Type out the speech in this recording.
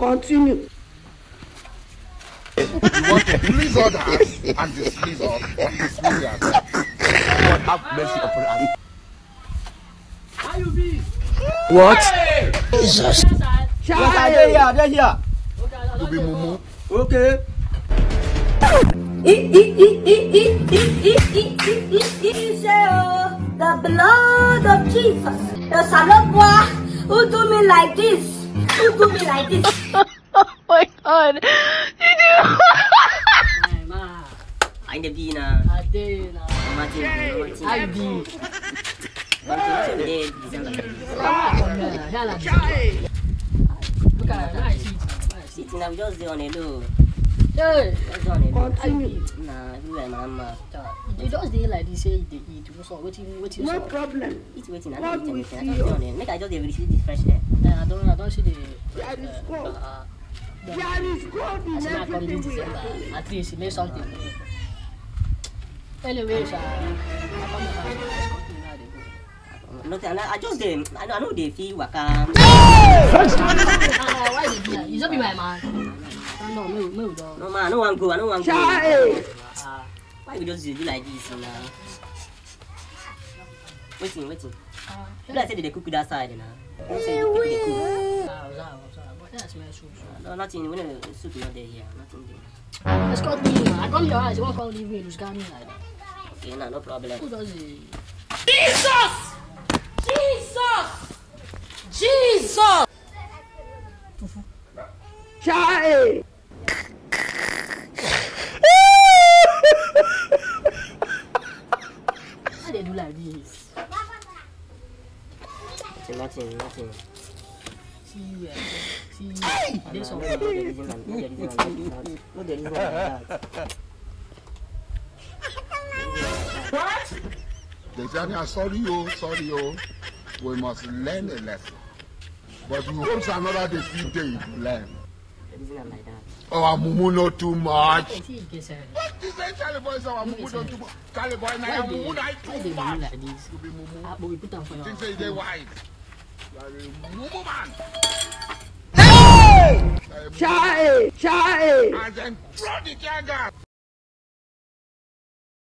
Continue. You want to please others and displease us, or displease yourself. God have mercy upon us. How you be? What? Hey! Jesus. Yes, They're here. Okay, To be mumu. Okay. The blood of Jesus. The Salopwa who do me like this. Who do me like this. Oh my god. You do. I the be na. I did. How you be? Look at that. Sitting, I'm just there on a low. Hey. Continue. Nah, you are mama. You just did like this, say they eat. So what you No saw? problem. It's waiting. I What don't we eat see anything. you? Make I just receive this fresh air. I don't see the. There is God. There There is God in as I come everything this we December, are. at least he made something. Anyways, Nothing. I just them. I know they feel waka. why did you? You just be my man. No, no, No man, I don't want to go. I don't want to go. Child. Why we just do like this now? Waiting. You like say they cook that side now. You say they cook. but that's my soup. No, nothing. We no soup not there here. Nothing there. Let's call me. I come your house. You won't call leave me. Lose me like that. Okay, no problem. Who does it? Jesus! Child. Why they do like this? Nothing. See you. See you. This No, one. the reason like that. What? They tell me, sorry, oh. We must learn a lesson. But we hope another day you learn. The reason like that. Oh, our mumu not too much. See you get serious. What is that, Charlie boy? Say our mumu not too much. Charlie boy, now our mumu not Why they too do much. like this? To be mumu. But we put them for your. Think say they wise. You are a mumu man. Child. And then throw the tear gas.